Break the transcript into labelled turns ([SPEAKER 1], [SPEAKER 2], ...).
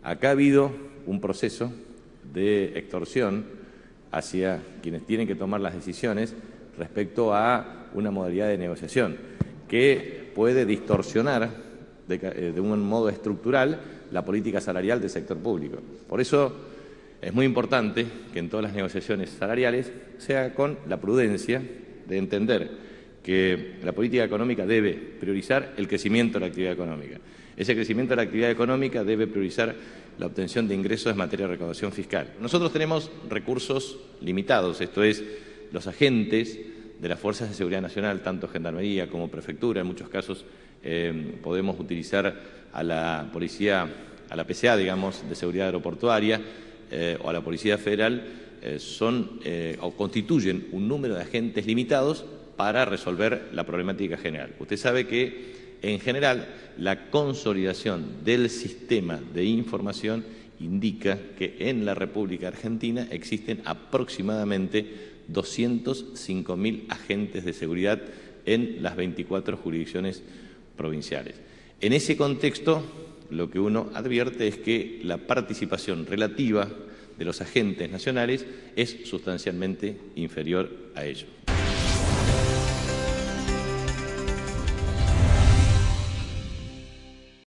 [SPEAKER 1] Acá ha habido un proceso de extorsión hacia quienes tienen que tomar las decisiones respecto a una modalidad de negociación que puede distorsionar de un modo estructural la política salarial del sector público. Por eso es muy importante que en todas las negociaciones salariales sea con la prudencia de entender que la política económica debe priorizar el crecimiento de la actividad económica. Ese crecimiento de la actividad económica debe priorizar la obtención de ingresos en materia de recaudación fiscal. Nosotros tenemos recursos limitados, esto es, los agentes de las Fuerzas de Seguridad Nacional, tanto Gendarmería como Prefectura, en muchos casos podemos utilizar a la policía, a la PCA, digamos, de seguridad aeroportuaria o a la Policía Federal, o constituyen un número de agentes limitados para resolver la problemática general. Usted sabe que, en general, la consolidación del sistema de información indica que en la República Argentina existen aproximadamente 205.000 agentes de seguridad en las 24 jurisdicciones provinciales. En ese contexto, lo que uno advierte es que la participación relativa de los agentes nacionales es sustancialmente inferior a ello.